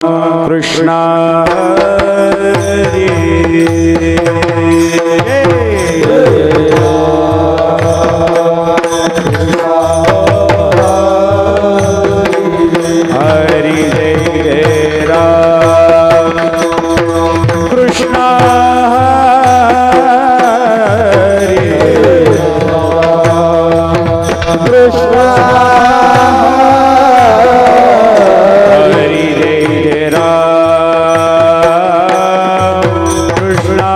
कृष्णा हरे हरि जय राम कृष्णा हरे कृष्णा हरि जय राम कृष्णा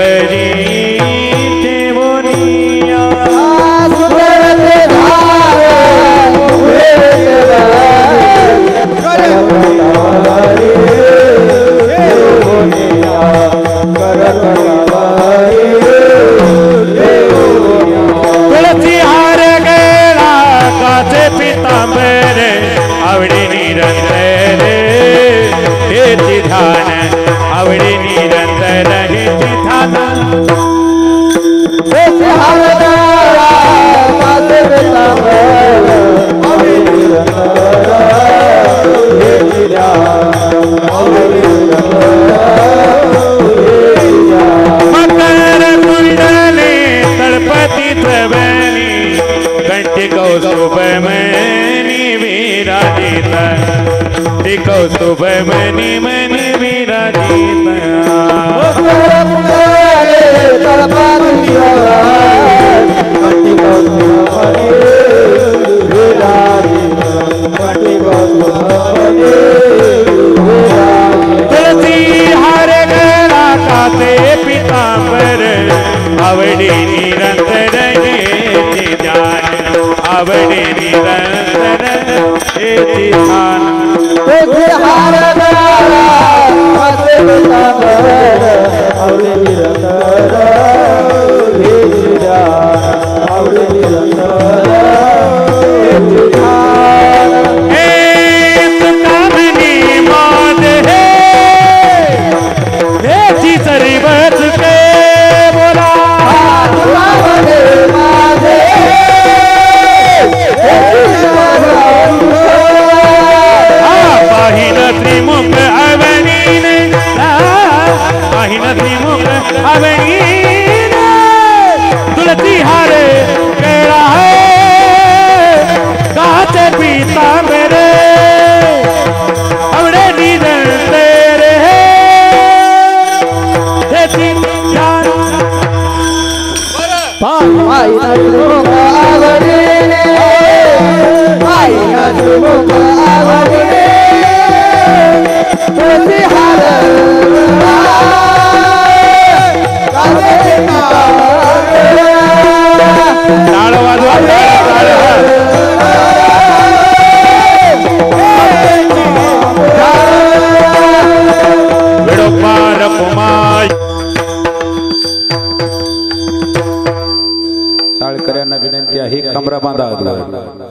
बरी देवोनिया तुलसी हार गेला काचे पीतांबर आवडी निरंतर हेची ध्यान आवडी निरंतर हेची ध्यान तुलसी हार गेला काचे पीतांबर आवडी निरंतर हेची ध्यान आवडी मकर कुंडले तळपती त्रिवेणी कंठी कौस्तुभमणि विराजित ती कौस्तुभमणि मणि विराजित मकर कुंडले तळपती कंठी कौस्तुभमणि विराजित कंठी कौस्तुभमणि तुलसी हार गेला काचे पीतांबर आवडी निरंतर हेची ध्यान आवडी निरंतर हेची ध्यान तुलसी हार गेला काचे पीतांबर आवडी निरंतर हेची ध्यान आवडी निरंतर हेची ध्यान हे तुकामणी माद हे ची सरबत के बोला पाहिन त्रिमुख अवनीन पाहिन त्रिमुख अवनीन तुलसी हारे केला है काचे पीतांबर आवडे निरंतर हेची ध्यान पाहिन त्रिमुख अवनीन पाहिन त्रिमुख अवनीन तुलसी हार टाळ वाजवा विडोपार कुमार टाळकऱ्यांना विनंती आहे कमरा बांधा